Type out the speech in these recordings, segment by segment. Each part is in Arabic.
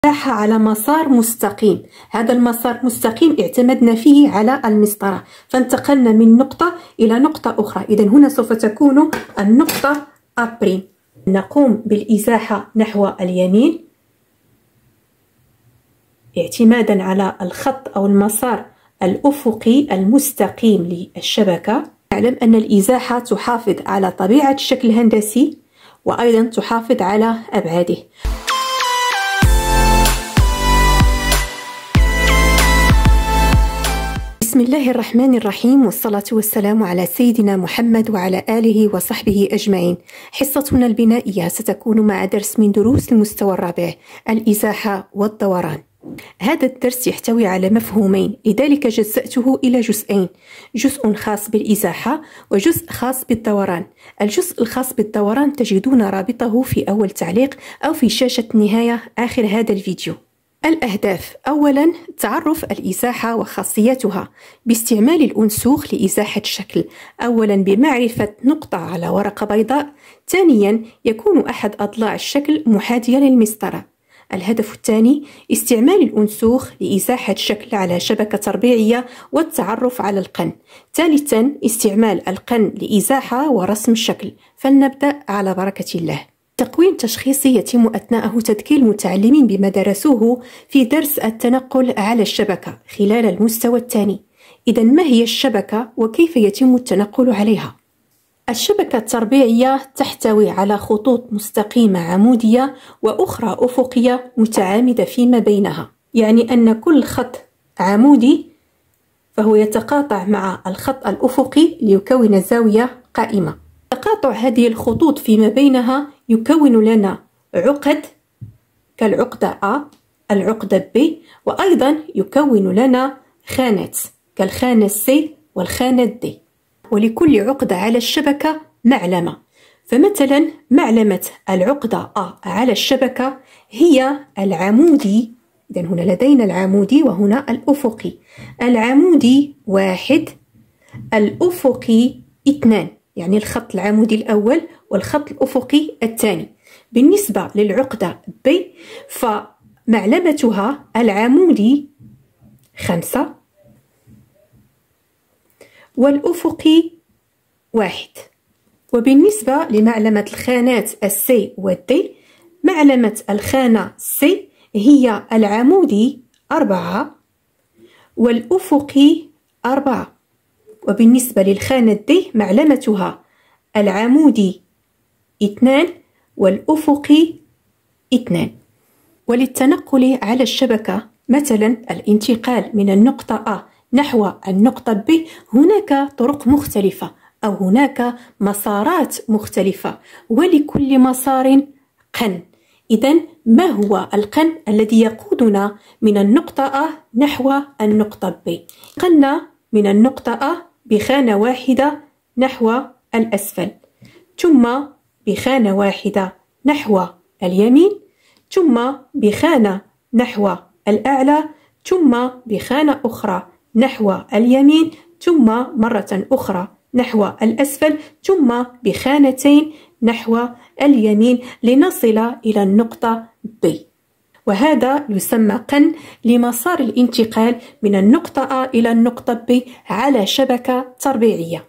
مساحة على مسار مستقيم. هذا المسار مستقيم اعتمدنا فيه على المسطرة، فانتقلنا من نقطة إلى نقطة أخرى. إذن هنا سوف تكون النقطة أ'. نقوم بالإزاحة نحو اليمين اعتمادا على الخط أو المسار الأفقي المستقيم للشبكة. نعلم أن الإزاحة تحافظ على طبيعة الشكل الهندسي وأيضا تحافظ على أبعاده. بسم الله الرحمن الرحيم، والصلاة والسلام على سيدنا محمد وعلى آله وصحبه أجمعين. حصتنا البنائية ستكون مع درس من دروس المستوى الرابع، الإزاحة والدوران. هذا الدرس يحتوي على مفهومين، لذلك جزأته إلى جزئين، جزء خاص بالإزاحة وجزء خاص بالدوران. الجزء الخاص بالدوران تجدون رابطه في أول تعليق أو في شاشة نهاية آخر هذا الفيديو. الأهداف: أولا تعرف الإزاحة وخاصيتها باستعمال الأنسوخ لإزاحة الشكل، أولا بمعرفة نقطة على ورقة بيضاء، ثانيا يكون أحد أضلاع الشكل محاذيا للمسطرة. الهدف الثاني استعمال الأنسوخ لإزاحة الشكل على شبكة تربيعية والتعرف على القن. ثالثا استعمال القن لإزاحة ورسم الشكل. فلنبدأ على بركة الله. تقويم تشخيصي يتم أثناءه تذكير المتعلمين بما درسوه في درس التنقل على الشبكة خلال المستوى الثاني. إذن ما هي الشبكة وكيف يتم التنقل عليها؟ الشبكة التربيعية تحتوي على خطوط مستقيمة عمودية وأخرى أفقية متعامدة فيما بينها، يعني أن كل خط عمودي فهو يتقاطع مع الخط الأفقي ليكون زاوية قائمة. تقاطع هذه الخطوط فيما بينها يكون لنا عقد كالعقدة A، العقدة B، وأيضا يكون لنا خانات كالخانة C والخانة D. ولكل عقدة على الشبكة معلمة، فمثلا معلمة العقدة A على الشبكة هي العمودي. إذن هنا لدينا العمودي وهنا الأفقي. العمودي 1، الأفقي 2، يعني الخط العمودي الأول والخط الأفقي الثاني. بالنسبة للعقدة B فمعلمتها العمودي 5 والأفقي 1. وبالنسبة لمعلمة الخانات C و D، معلمة الخانة C هي العمودي 4 والأفقي 4. وبالنسبة للخانة D معلمتها العمودي 2 والأفقي 2. وللتنقل على الشبكة مثلا الانتقال من النقطة A نحو النقطة B هناك طرق مختلفة أو هناك مسارات مختلفة، ولكل مسار قن. إذن ما هو القن الذي يقودنا من النقطة A نحو النقطة B؟ قلنا من النقطة A بخانة واحدة نحو الأسفل، ثم بخانة واحدة نحو اليمين، ثم بخانة نحو الأعلى، ثم بخانة أخرى نحو اليمين، ثم مرة أخرى نحو الأسفل، ثم بخانتين نحو اليمين لنصل إلى النقطة B. وهذا يسمى قن لمسار الانتقال من النقطة A إلى النقطة B على شبكة تربيعية.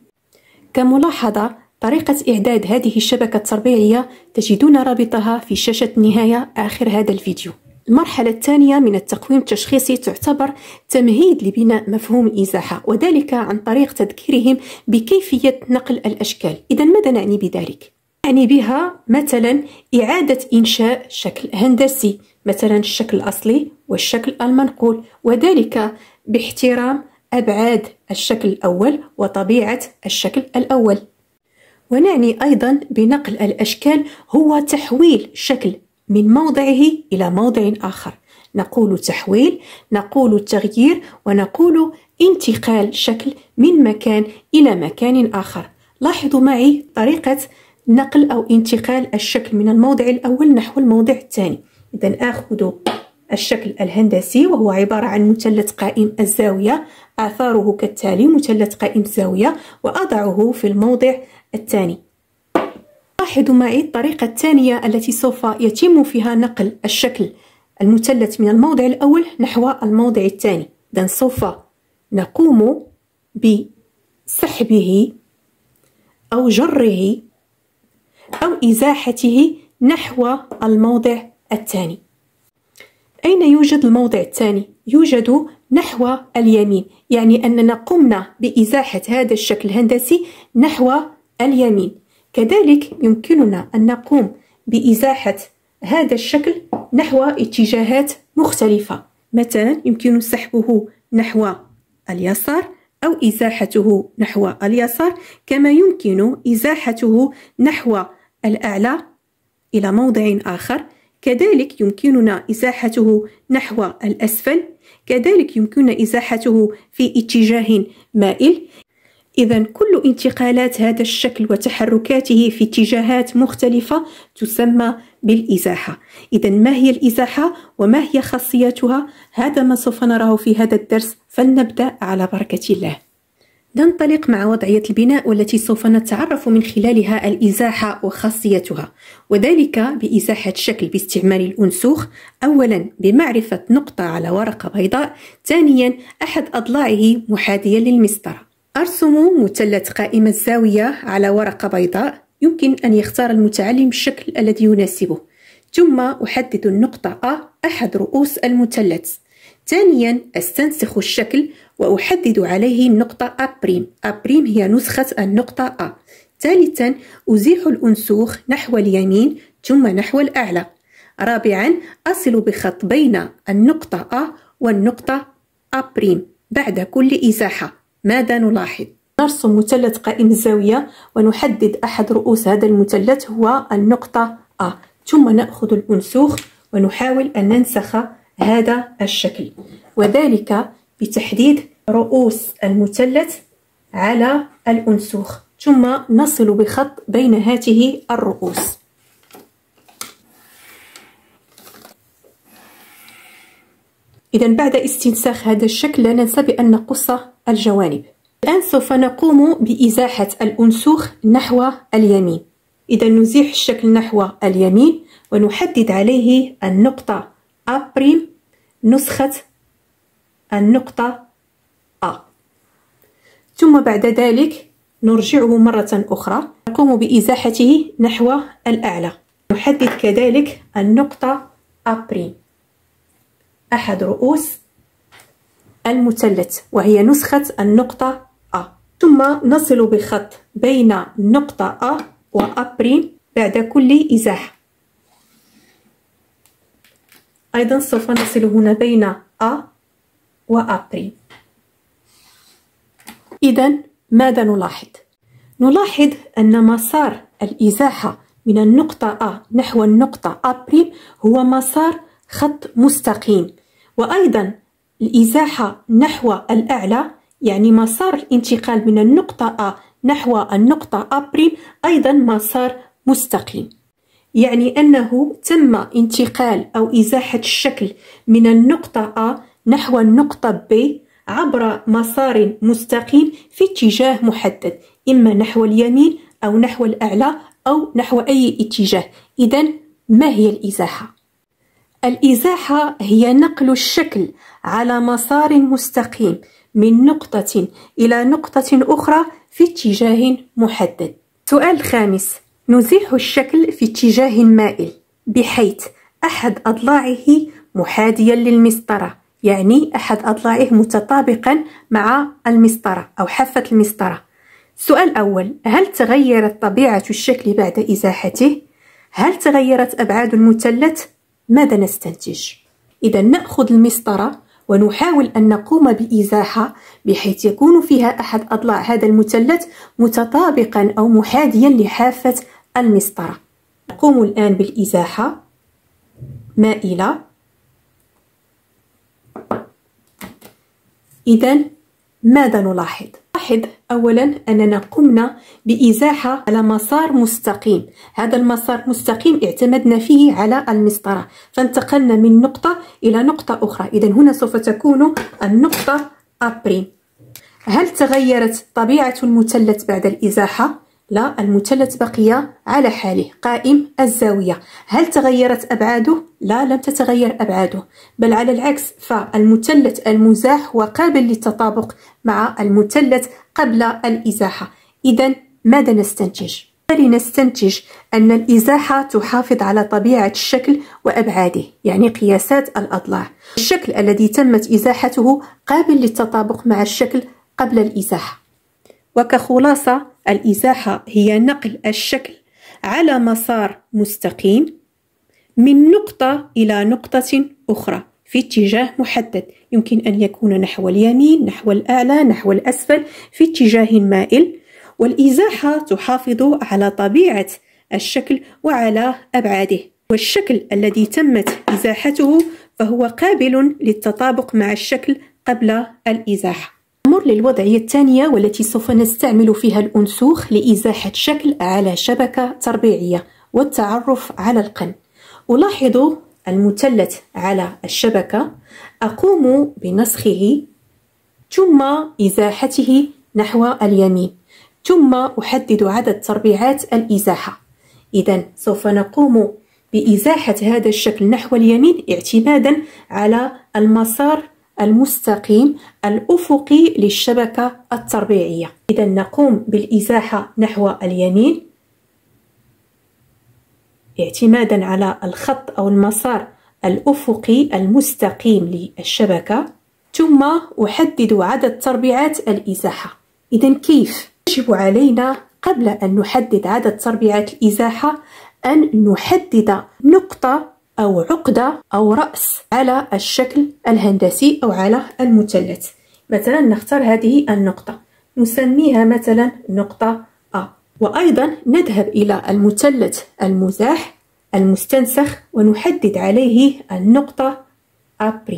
كملاحظة، طريقة إعداد هذه الشبكة التربيعية تجدون رابطها في شاشة نهاية آخر هذا الفيديو. المرحلة الثانية من التقويم التشخيصي تعتبر تمهيد لبناء مفهوم الإزاحة، وذلك عن طريق تذكيرهم بكيفية نقل الأشكال. إذن ماذا نعني بذلك؟ نعني بها مثلا إعادة إنشاء شكل هندسي، مثلا الشكل الأصلي والشكل المنقول، وذلك باحترام أبعاد الشكل الأول وطبيعة الشكل الأول. ونعني أيضا بنقل الأشكال هو تحويل شكل من موضعه إلى موضع آخر. نقول تحويل، نقول تغيير، ونقول انتقال شكل من مكان إلى مكان آخر. لاحظوا معي طريقة نقل أو انتقال الشكل من الموضع الأول نحو الموضع الثاني. إذن آخذ الشكل الهندسي وهو عبارة عن مثلث قائم الزاوية، آثاره كالتالي: مثلث قائم الزاوية، وأضعه في الموضع الثاني. لاحظوا معي الطريقة الثانية التي سوف يتم فيها نقل الشكل المثلث من الموضع الأول نحو الموضع الثاني. إذن سوف نقوم بسحبه أو جره أو إزاحته نحو الموضع الثاني. أين يوجد الموضع الثاني؟ يوجد نحو اليمين، يعني أننا قمنا بإزاحة هذا الشكل الهندسي نحو اليمين. كذلك يمكننا أن نقوم بإزاحة هذا الشكل نحو اتجاهات مختلفة، مثلا يمكن سحبه نحو اليسار أو إزاحته نحو اليسار، كما يمكن إزاحته نحو الأعلى إلى موضع آخر، كذلك يمكننا إزاحته نحو الأسفل، كذلك يمكننا إزاحته في اتجاه مائل. إذن كل انتقالات هذا الشكل وتحركاته في اتجاهات مختلفة تسمى بالإزاحة. إذن ما هي الإزاحة وما هي خاصيتها؟ هذا ما سوف نراه في هذا الدرس، فلنبدأ على بركة الله. ننطلق مع وضعية البناء والتي سوف نتعرف من خلالها الإزاحة وخاصيتها، وذلك بإزاحة الشكل باستعمال الأنسوخ. أولا بمعرفة نقطة على ورقة بيضاء، ثانيا أحد أضلاعه محاذيا للمسطرة. أرسم مثلث قائم الزاوية على ورقة بيضاء، يمكن أن يختار المتعلم الشكل الذي يناسبه، ثم أحدد النقطة A أحد رؤوس المثلث. ثانيا أستنسخ الشكل وأحدد عليه النقطة A'. هي نسخة النقطة A. ثالثا أزيح الأنسوخ نحو اليمين ثم نحو الأعلى. رابعا أصل بخط بين النقطة A والنقطة A'. بعد كل إزاحة ماذا نلاحظ؟ نرسم مثلث قائم الزاوية ونحدد أحد رؤوس هذا المثلث هو النقطة A، ثم نأخذ الأنسوخ ونحاول أن ننسخ هذا الشكل، وذلك بتحديد رؤوس المثلث على الأنسوخ، ثم نصل بخط بين هذه الرؤوس. إذن بعد استنساخ هذا الشكل لا ننسى بأن نقص الجوانب. الآن سوف نقوم بإزاحة الأنسوخ نحو اليمين. إذا نزيح الشكل نحو اليمين ونحدد عليه النقطة A'، نسخة النقطة A، ثم بعد ذلك نرجعه مرة أخرى، نقوم بإزاحته نحو الأعلى. نحدد كذلك النقطة A'، أحد رؤوس المثلث وهي نسخة النقطة A، ثم نصل بخط بين النقطة A و A' بعد كل إزاحة. أيضا سوف نصل هنا بين A و A'. إذن ماذا نلاحظ؟ نلاحظ أن مسار الإزاحة من النقطة A نحو النقطة A' هو مسار خط مستقيم، وأيضا الإزاحة نحو الأعلى يعني مسار الانتقال من النقطة A نحو النقطة A' أيضا مسار مستقيم، يعني أنه تم انتقال أو إزاحة الشكل من النقطة A نحو النقطة B عبر مسار مستقيم في اتجاه محدد، إما نحو اليمين أو نحو الأعلى أو نحو أي اتجاه. إذن ما هي الإزاحة؟ الإزاحة هي نقل الشكل على مسار مستقيم من نقطة إلى نقطة أخرى في اتجاه محدد. سؤال خامس، نزيح الشكل في اتجاه مائل بحيث أحد أضلاعه محاذيا للمسطرة، يعني أحد أضلاعه متطابقا مع المسطرة أو حافة المسطرة. السؤال الأول، هل تغيرت طبيعة الشكل بعد إزاحته؟ هل تغيرت أبعاد المثلث؟ ماذا نستنتج؟ إذا نأخذ المسطرة ونحاول أن نقوم بإزاحة بحيث يكون فيها أحد أضلاع هذا المثلث متطابقا أو محاذيا لحافة المسطرة. نقوم الآن بالإزاحة مائلة. إذن ماذا نلاحظ؟ نلاحظ أولا أننا قمنا بإزاحة على مسار مستقيم، هذا المسار مستقيم اعتمدنا فيه على المسطرة، فانتقلنا من نقطة إلى نقطة أخرى. إذن هنا سوف تكون النقطة A'. هل تغيرت طبيعة المثلث بعد الإزاحة؟ لا، المثلث بقي على حاله قائم الزاوية. هل تغيرت أبعاده؟ لا، لم تتغير أبعاده، بل على العكس، فالمثلث المزاح هو قابل للتطابق مع المثلث قبل الإزاحة. إذن ماذا نستنتج؟ لنستنتج أن الإزاحة تحافظ على طبيعة الشكل وأبعاده، يعني قياسات الأضلاع. الشكل الذي تمت إزاحته قابل للتطابق مع الشكل قبل الإزاحة. وكخلاصة، الإزاحة هي نقل الشكل على مسار مستقيم من نقطة إلى نقطة أخرى في اتجاه محدد، يمكن أن يكون نحو اليمين، نحو الأعلى، نحو الأسفل، في اتجاه مائل. والإزاحة تحافظ على طبيعة الشكل وعلى أبعاده، والشكل الذي تمت إزاحته فهو قابل للتطابق مع الشكل قبل الإزاحة. نمر للوضعية الثانية، والتي سوف نستعمل فيها الأنسوخ لإزاحة شكل على شبكة تربيعية والتعرف على القن. ألاحظ المثلث على الشبكة، أقوم بنسخه ثم إزاحته نحو اليمين، ثم أحدد عدد تربيعات الإزاحة. إذن سوف نقوم بإزاحة هذا الشكل نحو اليمين اعتمادا على المسار المستقيم الأفقي للشبكة التربيعية. إذن نقوم بالإزاحة نحو اليمين اعتمادا على الخط أو المسار الأفقي المستقيم للشبكة، ثم أحدد عدد تربيعات الإزاحة. إذن كيف؟ يجب علينا قبل أن نحدد عدد تربيعات الإزاحة أن نحدد نقطة أو عقدة أو رأس على الشكل الهندسي أو على المثلث. مثلا نختار هذه النقطة، نسميها مثلا نقطة A. وأيضا نذهب إلى المثلث المزاح المستنسخ ونحدد عليه النقطة A'،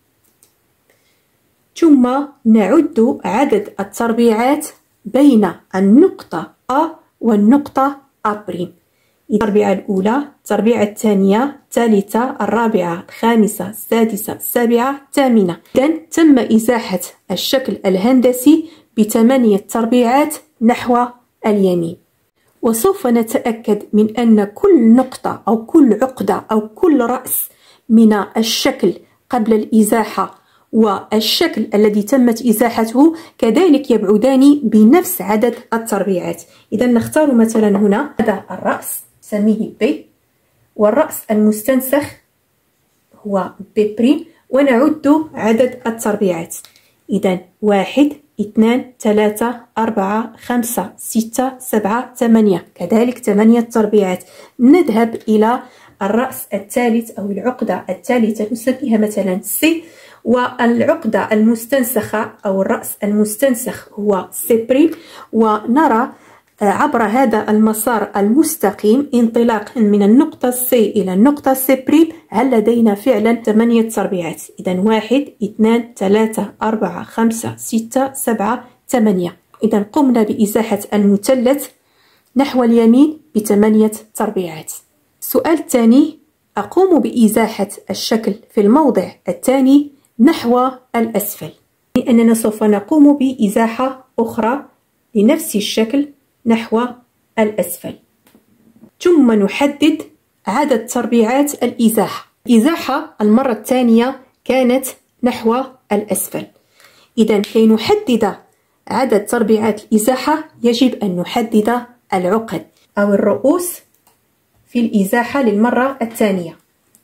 ثم نعد عدد التربيعات بين النقطة A والنقطة A'. التربيعة الأولى، التربيعة الثانية، الثالثة، الرابعة، الخامسة، السادسة، السابعة، الثامنة. إذن تم إزاحة الشكل الهندسي ب8 تربيعات نحو اليمين. وسوف نتأكد من أن كل نقطة أو كل عقدة أو كل رأس من الشكل قبل الإزاحة والشكل الذي تمت إزاحته كذلك يبعدان بنفس عدد التربيعات. إذا نختار مثلا هنا هذا الرأس نسميه B، والرأس المستنسخ هو B'، ونعد عدد التربيعات. إذا 1 2 3 4 5 6 7 8، كذلك 8 تربيعات. نذهب إلى الرأس الثالث أو العقدة الثالثة نسميها مثلا C، والعقدة المستنسخة أو الرأس المستنسخ هو C'، ونرى عبر هذا المسار المستقيم انطلاقا من النقطة C إلى النقطة C'، هل لدينا فعلا 8 تربيعات. إذا 1 2 3 4 5 6 7 8. إذا قمنا بإزاحة المثلث نحو اليمين ب8 تربيعات. السؤال الثاني، أقوم بإزاحة الشكل في الموضع الثاني نحو الأسفل، لأننا سوف نقوم بإزاحة أخرى لنفس الشكل نحو الأسفل، ثم نحدد عدد تربيعات الإزاحة. الإزاحة المرة الثانية كانت نحو الأسفل. إذا كي نحدد عدد تربيعات الإزاحة يجب أن نحدد العقد أو الرؤوس في الإزاحة للمرة الثانية،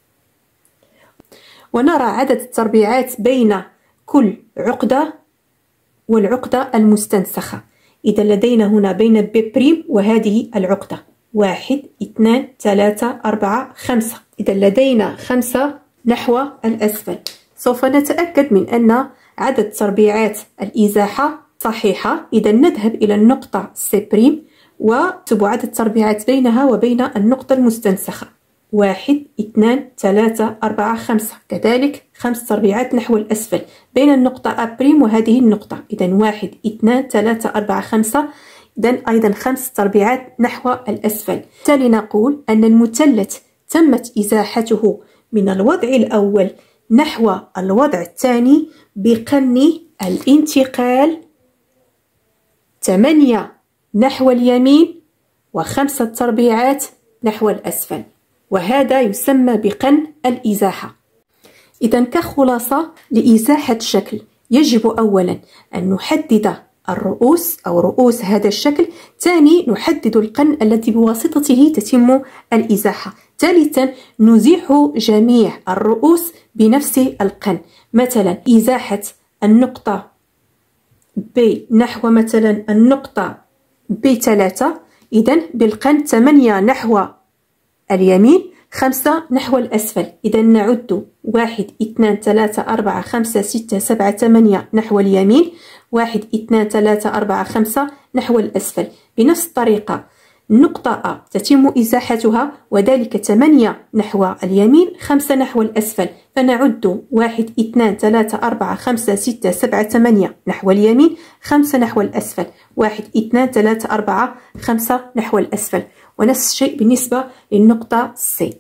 ونرى عدد التربيعات بين كل عقدة والعقدة المستنسخة. إذا لدينا هنا بين B' وهذه العقدة 1 2 3 4 5. إذا لدينا 5 نحو الأسفل. سوف نتأكد من أن عدد تربيعات الإزاحة صحيحة. إذا نذهب إلى النقطة C' ونكتب عدد التربيعات بينها وبين النقطة المستنسخة 1 2 3 4 5، كذلك 5 تربيعات نحو الأسفل بين النقطة A' وهذه النقطة. إذا 1 2 3 4 5، إذا أيضا 5 تربيعات نحو الأسفل. بالتالي نقول أن المثلث تمت إزاحته من الوضع الأول نحو الوضع الثاني بقن الانتقال 8 نحو اليمين و5 تربيعات نحو الأسفل، وهذا يسمى بقن الإزاحة. إذا كخلاصة لإزاحة الشكل يجب أولا أن نحدد الرؤوس أو رؤوس هذا الشكل، ثاني نحدد القن الذي بواسطته تتم الإزاحة، ثالثا نزيح جميع الرؤوس بنفس القن. مثلا إزاحة النقطة ب نحو مثلا النقطة ب3، إذن بالقن 8 نحو اليمين 5 نحو الأسفل. إذا نعد 1 2 3 4 5 6 7 8 نحو اليمين، 1 2 3 4 5 نحو الأسفل. بنفس الطريقة النقطة أ تتم إزاحتها وذلك 8 نحو اليمين 5 نحو الأسفل، فنعد 1 2 3 4 5 6 7 8 نحو اليمين 5 نحو الأسفل، 1 2 3 4 5 نحو الأسفل. ونفس الشيء بالنسبة للنقطة سي.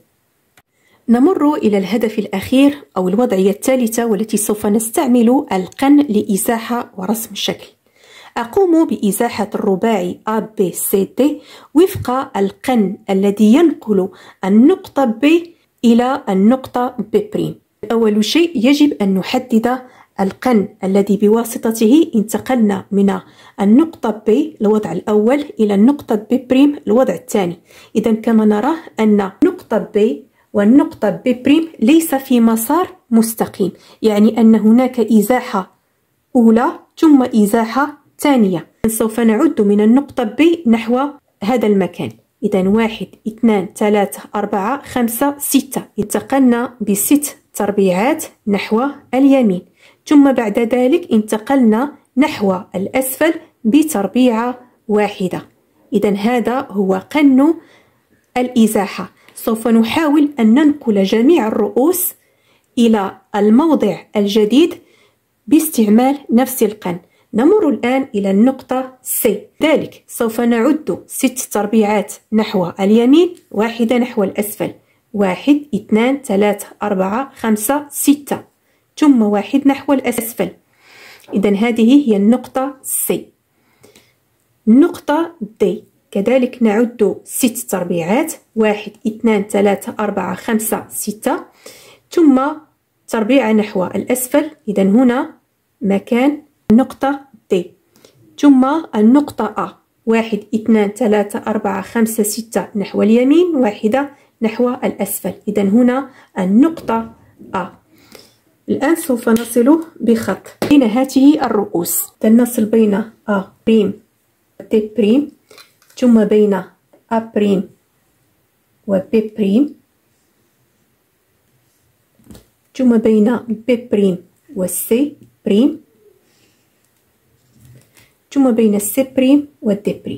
نمر إلى الهدف الأخير أو الوضعية الثالثة، والتي سوف نستعمل القن لإزاحة ورسم الشكل. أقوم بإزاحة الرباعي ABCD وفق القن الذي ينقل النقطة B إلى النقطة B'. أول شيء يجب أن نحدد القن الذي بواسطته انتقلنا من النقطة B الوضع الأول إلى النقطة B' الوضع الثاني. إذا كما نرى أن نقطة B والنقطة B' ليس في مسار مستقيم، يعني أن هناك إزاحة أولى ثم إزاحة ثانية. سوف نعد من النقطة B نحو هذا المكان. إذا 1 2 3 4 5 6 انتقلنا ب6 تربيعات نحو اليمين، ثم بعد ذلك انتقلنا نحو الأسفل بتربيعة واحدة. إذا هذا هو قن الإزاحة. سوف نحاول أن ننقل جميع الرؤوس إلى الموضع الجديد باستعمال نفس القن. نمر الآن إلى النقطة C، ذلك سوف نعد 6 تربيعات نحو اليمين، 1 نحو الأسفل، 1 2 3 4 5 6 ثم 1 نحو الأسفل. إذا هذه هي النقطة C. النقطة D كذلك نعد 6 تربيعات، 1 2 3 4 5 6 ثم تربيعة نحو الأسفل. إذا هنا مكان النقطة D، ثم النقطة A 1 2 3 4 5 6 نحو اليمين، 1 نحو الأسفل. إذا هنا النقطة A. الآن سوف نصل بخط بين هذه الرؤوس، نصل بين A' و D'، ثم بين A' و B'، ثم بين B' و C'، ثم بين C' و D'.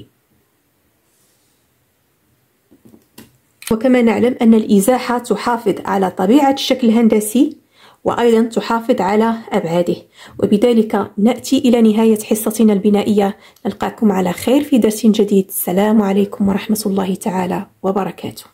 وكما نعلم أن الإزاحة تحافظ على طبيعة الشكل الهندسي وأيضا تحافظ على أبعاده. وبذلك نأتي إلى نهاية حصتنا البنائية. نلقاكم على خير في درس جديد. السلام عليكم ورحمة الله تعالى وبركاته.